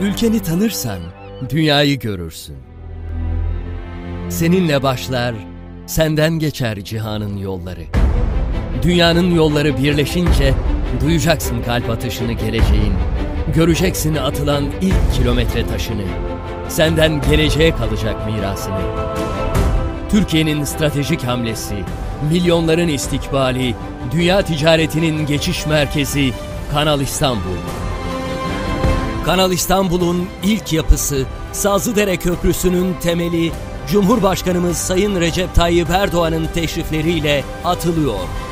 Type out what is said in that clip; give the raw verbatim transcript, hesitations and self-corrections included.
Ülkeni tanırsan dünyayı görürsün. Seninle başlar, senden geçer cihanın yolları. Dünyanın yolları birleşince duyacaksın kalp atışını geleceğin. Göreceksin atılan ilk kilometre taşını. Senden geleceğe kalacak mirasını. Türkiye'nin stratejik hamlesi, milyonların istikbali, dünya ticaretinin geçiş merkezi Kanal İstanbul. Kanal İstanbul'un ilk yapısı, Sazlıdere Köprüsü'nün temeli, Cumhurbaşkanımız Sayın Recep Tayyip Erdoğan'ın teşrifleriyle atılıyor.